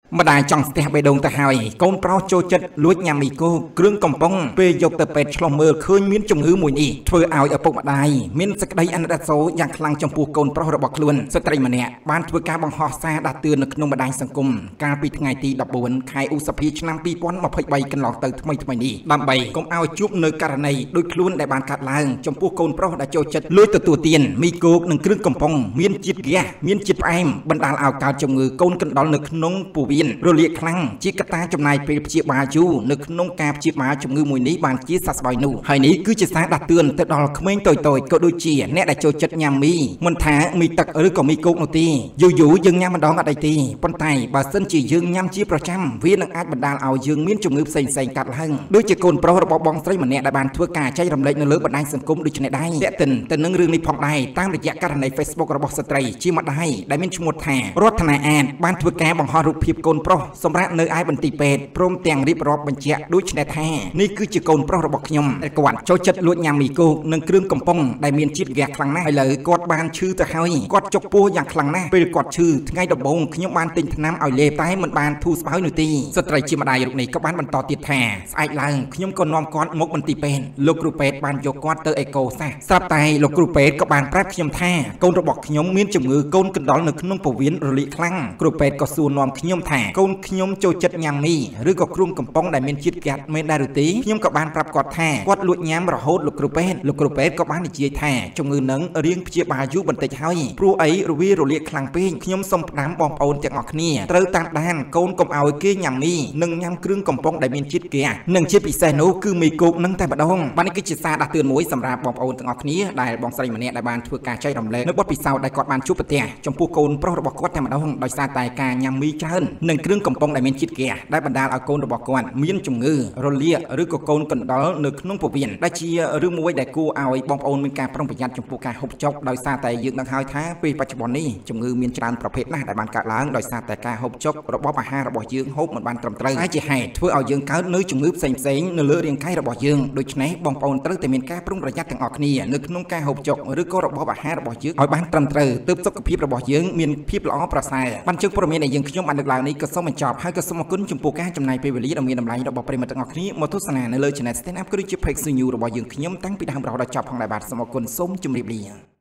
ម្ដាយចង់ស្ទះបេះដូងទៅហើយកូនប្រុសចូលចិត្តលួចញ៉ាំមីកូគ្រឿងកំប៉ុងពេលយកទៅពេទ្យឆ្លុះមើលឃើញមានជំងឺមួយនេះធ្វើឲ្យឪពុកម្ដាយមានសេចក្តីអាណិតអាសូរយ៉ាងខ្លាំងចំពោះកូនប្រុសរបស់ខ្លួនស្ត្រីម្នាក់បានធ្វើការបង្ហោះសារដាស់តឿននៅក្នុងបណ្ដាញសង្គមកាលពីថ្ងៃទី14ខែឧសភាឆ្នាំ2023កន្លងទៅថ្មីនេះដើម្បីកុំឲ្យជួបនៅករណីដូចខ្លួនដែលបានកាត់ឡើងចំពោះកូនប្រុសដែលចូលចិត្តលួចទទួលទានមីកូនិងគ្រឿងកំប៉ុងមានជាតិហ្គាសមានជាតិផ្អែមបណ្ដាលឲ្យកើតជំងឺកូនកណ្ដុរនៅក្នុងពោះវៀនរលាកខ្លាំងជាកត្តាចំណាយពេលព្យាបាលយូរនៅក្នុងការព្យាបាលជំងឺមួយនេះបានជាសះស្បើយនោះហើយនេះគឺជាសារដាស់តឿនទៅដល់ក្មេងតូចៗក៏ដូចជាអ្នកដែលចូលចិត្តញ៉ាំមីមិនថាមីទឹកឬក៏មីគោកនោះទេយូរយើងញ៉ាំម្ដងអត់អីទេប៉ុន្តែបើសិនជាយើងញ៉ាំជាប្រចាំវានឹងអាចបណ្ដាលឲ្យយើងមានជំងឺផ្សេងៗកាត់ឡើងដូចជាកូនប្រុសរបស់បងស្រីម្នាក់ដែលបានធ្វើការចែករំលែកនៅលើបណ្ដាញសង្គមដូចនេះដែរតែទៅនឹងរឿងនេះផងដែរតាមរយៈករណី Facebook របស់ស្ត្រីជាម្ដាយដែលមានឈ្មោះថារដ្ឋនាអាតបានធ្វើការបង្ហោះរូបភាពកូនប្រុសសម្រាប់នៅឯបន្ទីពេទ្យព្រមទាំងរៀបរាប់បញ្ជាក់ដូចនេះថានេះគឺជាកូនប្រុសរបស់ខ្ញុំដែលគាត់ចូលចិត្តលួចញ៉ាំមីគោកនិងគ្រឿងកំប៉ុងដែលមានជាតិហ្គាសខ្លាំងណាស់ឥឡូវគាត់បានឈឺទៅហើយគាត់ចុកពោះយ៉ាងខ្លាំងណាស់ពេលគាត់ឈឺថ្ងៃដំបូងខ្ញុំបានទិញថ្នាំឲ្យលេបតែមិនបានធូរស្បើយនោះទេស្ត្រីជាម្ដាយរូបនេះក៏បានបន្តទៀតថាស្អែកឡើងខ្ញុំក៏នាំគាត់មកបន្ទីពេទ្យលោកគ្រូពេទ្យបានយកគាត់ទៅអេកូសាសស្រាប់តែលោកគ្រូពេទ្យក៏បានប្រាប់ខ្ញុំថាកូនរបស់ខ្ញុំមានជំងឺកូនកណ្ដុរនៅក្នុងពោះវៀនរលាកខ្លាំងគ្រូពេទ្យក៏សួរនាំខ្ញុំថាកូនខ្ញុំចូលចិត្តញ៉ាំមីឬក៏គ្រឿងកំប៉ុងដែលមានជាតិហ្គាសមែនដែរឬទេខ្ញុំក៏បានប្រាប់គាត់ថាគាត់លួចញ៉ាំរហូតលោកគ្រូពេទ្យក៏បាននិយាយថាជំងឺនឹងរៀងព្យាបាលយូរបន្តិចហើយព្រោះអីរវារលាកខ្លាំងពេកខ្ញុំសូមផ្ដាំបងប្អូនទាំងអស់គ្នាត្រូវតាមដានកូនកុំឲ្យគេញ៉ាំមីនិងញ៉ាំគ្រឿងកំប៉ុងដែលមានជាតិហ្គាសនិងជាពិសេសនោះគឺមីគោកនឹងតែម្ដងបាទនេះគឺជាសារដាស់តឿនមួយសម្រាប់បងប្អូនទាំងអស់គ្នាដែលបងស្រីម្នាក់ដែលបានធ្វើការចែករំលែកនៅបទពិសោធន៍ដែលគាត់បានជួបប្រទះចំពោះកូនប្រុសរបស់គាត់តែម្ដងដោយសារតែការញ៉ាំមីច្រើននិងគ្រឿងកំប៉ុងដែលមានជាតិហ្គាសដែលបណ្ដាលឲ្យកូនរបស់គាត់មានជំងឺរលាកឬក៏កូនកណ្ដុរនៅក្នុងពោះវៀនដែលជារឿងមួយដែលគួរឲ្យបងប្អូនមានការប្រុងប្រយ័ត្នចំពោះការហូបចុកដោយសារតែយើងដឹងហើយថាពេលបច្ចុប្បន្ននេះជំងឺមានច្រើនប្រភេទណាស់ដែលបានកើតឡើងដោយសារតែការហូបចុករបបអាហាររបស់យើងហូបមិនបានត្រឹមត្រូវហើយជាហេតុធ្វើឲ្យយើងកើតនៅជំងឺផ្សេងៗនៅលើរាងកាយរបស់យើងដូច្នេះបងប្អូនត្រូវតែមានការប្រុងប្រយ័ត្នទាំងអស់គ្នានៅក្នុងការហូបចុកឬក៏របបអាហាររបស់យើងឲ្យបានត្រឹមត្រូវទើបសុខភាពរបស់យើងមានភាពល្អប្រសើរបានជើងព័ត៌មានដែលយើងខ្ញុំបានលើកឡើងនេះក៏សូមបញ្ចប់ហើយក៏សូមអរគុណចំពោះការចំណាយពេលវេលាដ៏មានតម្លៃរបស់ប្រិយមិត្តទាំងអស់គ្នាមកទស្សនានៅលើ Channel Stand Up គឺជា Page News របស់យើងខ្ញុំតាំងពីដើមរហូតដល់ចប់ផងដែរបាទសូមអរគុណសូមជម្រាបលា